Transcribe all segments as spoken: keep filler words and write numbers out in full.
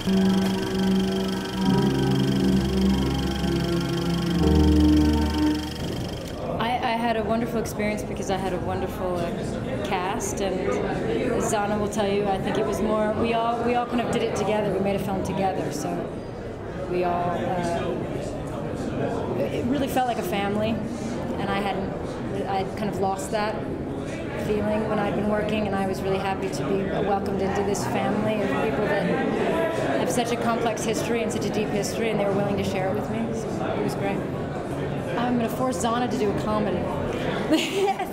I had a wonderful experience because I had a wonderful uh, cast, and as Zana will tell you, I think it was more, we all we all kind of did it together. We made a film together, so we all, uh, it really felt like a family, and I hadn't, I kind of lost that feeling when I'd been working, and I was really happy to be welcomed into this family of people that have such a complex history and such a deep history, and they were willing to share it with me, so it was great. I'm going to force Zana to do a comedy. Yes!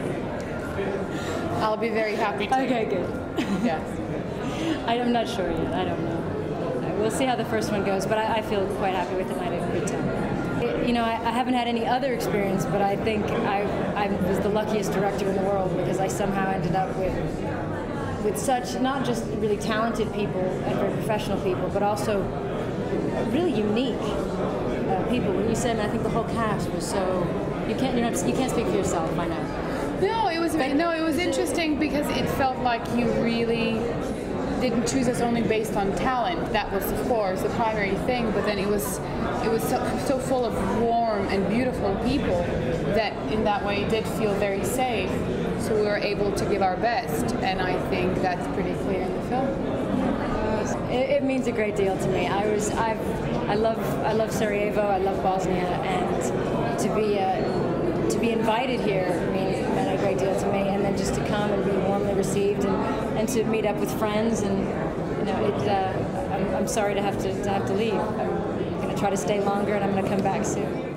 I'll be very happy to. Okay, good. Yes. I'm not sure yet. I don't know. We'll see how the first one goes, but I, I feel quite happy with it, and I had a good time. It, you know, I, I haven't had any other experience, but I think I, I was the luckiest director in the world because I somehow ended up with with such, not just really talented people and very professional people, but also really unique uh, people. When you said, I think the whole cast was so, you can't, you're not, you can't speak for yourself, I know. No, it was no, it was interesting because it felt like you really didn't choose us only based on talent. That was, of course, the primary thing. But then it was, it was so, so full of warm and beautiful people that, in that way, it did feel very safe. So we were able to give our best, and I think that's pretty clear in the film. It, it means a great deal to me. I was, I've, I love, I love Sarajevo. I love Bosnia, and to be, uh, to be invited here means meant a great deal to me. And then just to come and be warmly received, and, and to meet up with friends, and you know, it. Uh, I'm, I'm sorry to have to, to have to leave. I'm going to try to stay longer, and I'm going to come back soon.